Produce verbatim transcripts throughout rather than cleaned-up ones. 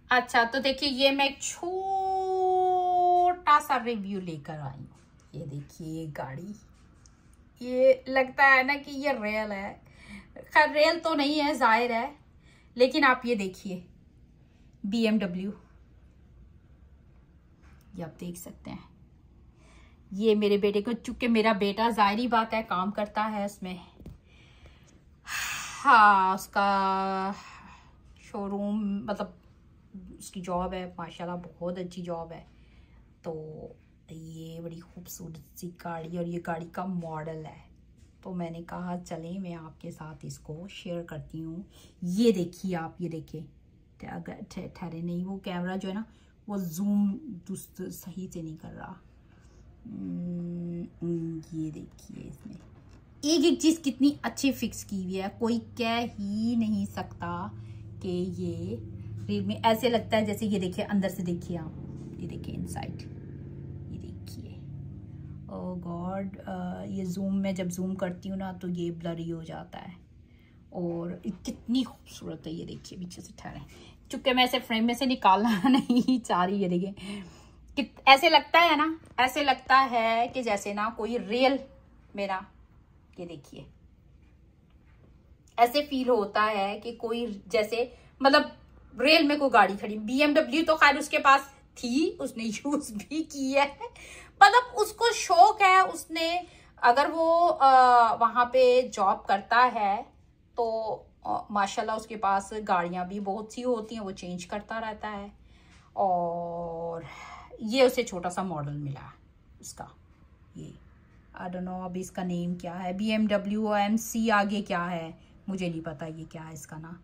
अच्छा तो देखिए, ये मैं एक छोटा सा रिव्यू लेकर आई हूँ। ये देखिए ये गाड़ी, ये लगता है ना कि ये रियल है। खैर रियल तो नहीं है, जाहिर है, लेकिन आप ये देखिए बी एम डब्ल्यू, ये आप देख सकते हैं। ये मेरे बेटे को, चूंकि मेरा बेटा जाहिर बात है काम करता है उसमें, हाँ उसका शोरूम, मतलब उसकी जॉब है, माशाल्लाह बहुत अच्छी जॉब है। तो ये बड़ी खूबसूरत सी गाड़ी, और ये गाड़ी का मॉडल है, तो मैंने कहा चलें मैं आपके साथ इसको शेयर करती हूँ। ये देखिए आप, ये देखिए ठहरे नहीं, वो कैमरा जो है ना वो जूम दुस्त सही से नहीं कर रहा। ये देखिए इसमें एक एक चीज़ कितनी अच्छी फिक्स की हुई है, कोई कह ही नहीं सकता कि ये रियल में ऐसे लगता है जैसे। ये देखिए अंदर से देखिए आप, ये देखिए इनसाइड, ये देखिए। ओह गॉड, ये जूम में जब जूम करती हूँ ना तो ये ब्लरी हो जाता है, और कितनी खूबसूरत है। ये देखिए पीछे से ठहरे, चूंकि मैं ऐसे फ्रेम में से निकालना नहीं चाह रही। ये देखिए कि ऐसे लगता है ना, ऐसे लगता है कि जैसे ना कोई रियल मेरा, ये देखिए ऐसे फील होता है कि कोई जैसे, मतलब रियल में कोई गाड़ी खड़ी। बी एम डब्ल्यू तो खैर उसके पास थी, उसने यूज भी की है, मतलब उसको शौक है। उसने अगर वो आ, वहां पे जॉब करता है तो आ, माशाल्लाह उसके पास गाड़ियां भी बहुत सी होती हैं, वो चेंज करता रहता है। और ये उसे छोटा सा मॉडल मिला उसका, ये आई डोंट नो अभी इसका नेम क्या है। B M W M C आगे क्या है मुझे नहीं पता, ये क्या है इसका ना।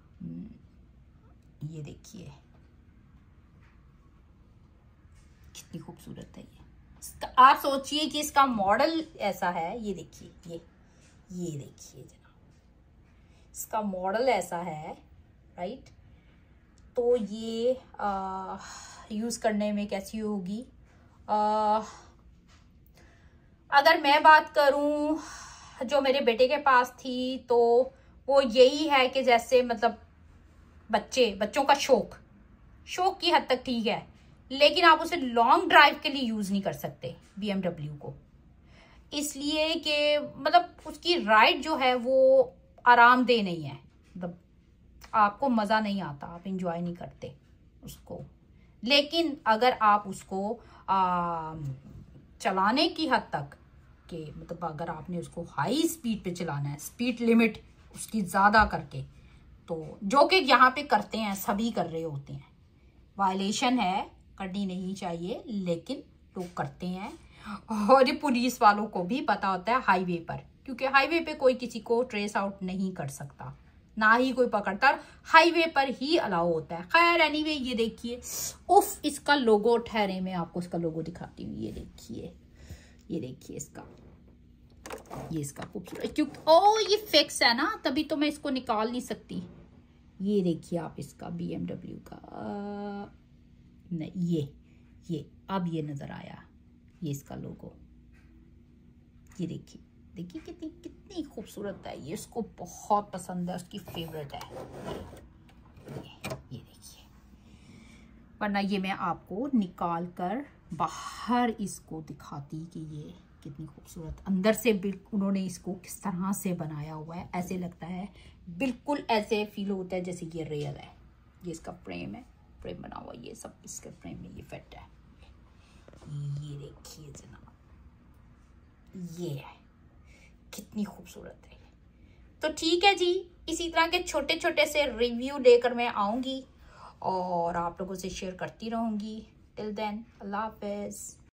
ये देखिए कितनी खूबसूरत है ये। आप सोचिए कि इसका मॉडल ऐसा है, ये देखिए, ये ये देखिए जनाब, इसका मॉडल ऐसा है, राइट। तो ये आ, यूज करने में कैसी होगी। आ, अगर मैं बात करूं जो मेरे बेटे के पास थी, तो वो यही है कि जैसे मतलब बच्चे बच्चों का शौक शौक की हद तक ठीक है, लेकिन आप उसे लॉन्ग ड्राइव के लिए यूज नहीं कर सकते बी एम डब्ल्यू को, इसलिए कि मतलब उसकी राइड जो है वो आरामदेह नहीं है, मतलब आपको मजा नहीं आता, आप इंजॉय नहीं करते उसको। लेकिन अगर आप उसको आ, चलाने की हद तक कि मतलब अगर आपने उसको हाई स्पीड पे चलाना है, स्पीड लिमिट उसकी ज़्यादा करके, तो जो कि यहाँ पे करते हैं, सभी कर रहे होते हैं, वायलेशन है, करनी नहीं चाहिए, लेकिन लोग करते हैं। और ये पुलिस वालों को भी पता होता है हाईवे पर, क्योंकि हाईवे पे कोई किसी को ट्रेस आउट नहीं कर सकता, ना ही कोई पकड़ता, हाईवे पर ही अलाउ होता है। खैर एनीवे ये देखिए, उफ इसका लोगो, ठहरे मैं आपको इसका लोगो दिखाती हूँ। ये देखिए, ये देखिए इसका, ये इसका खूबसूरत, क्योंकि ओ ये फिक्स है ना, तभी तो मैं इसको निकाल नहीं सकती। ये देखिए आप इसका बी एम डब्ल्यू का, आ, नहीं ये ये अब ये नजर आया, ये इसका लोगो, ये देखिए देखिए कितनी कितनी खूबसूरत है ये, इसको बहुत पसंद है, उसकी फेवरेट है ये ये, ये देखिए। वरना ये मैं आपको निकाल कर बाहर इसको दिखाती कि ये कितनी खूबसूरत अंदर से, बिल्कुल उन्होंने इसको किस तरह से बनाया हुआ है, ऐसे लगता है, बिल्कुल ऐसे फील होता है जैसे ये रियल है। ये इसका फ्रेम है, फ्रेम बना हुआ, ये सब इसके फ्रेम में ये फिट है। ये देखिए जनाब, ये है, कितनी खूबसूरत है। तो ठीक है जी, इसी तरह के छोटे छोटे से रिव्यू लेकर मैं आऊंगी और आप लोगों से शेयर करती रहूंगी। टिल देन अल्लाह हाफिज।